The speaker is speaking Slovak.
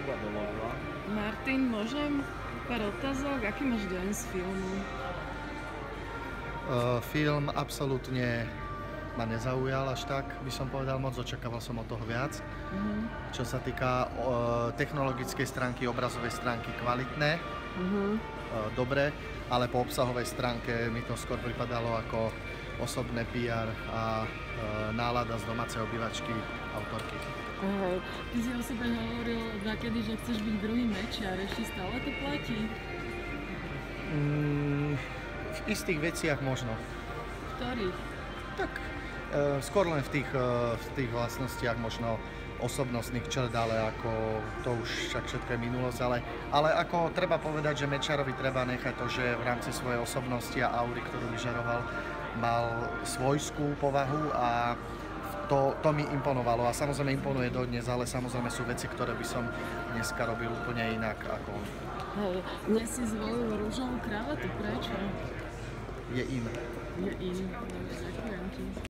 iba dovolila. Martin, môžem? Pár otázok. Aký máš dojem z filmu? Film absolútne ma nezaujal až tak, by som povedal moc, očakával som od toho viac. Čo sa týka technologickej stránky, obrazovej stránky kvalitné, dobre, ale po obsahovej stránke mi to skôr pripadalo ako osobné PR a nálada z domácej obývačky autorky. Hej, ty si o sebe hovoril dakedy, že chceš byť druhý Mečiar, ešte stále to platí? V istých veciach možno. V ktorých? Tak, skôr len v tých vlastnostiach možno osobnostných črt, ale ako to už však všetko je minulosť, ale ako treba povedať, že Mečiarovi treba nechať to, že v rámci svojej osobnosti a aury, ktorú vyžaroval, mal svojskú povahu a to mi imponovalo a samozrejme imponuje dodnes, ale samozrejme sú veci, ktoré by som dneska robil úplne inak ako on. Hej, dnes si zvolil rúžovú kravatu, prečo? Je in. Je in. Dobre, ďakujem ti.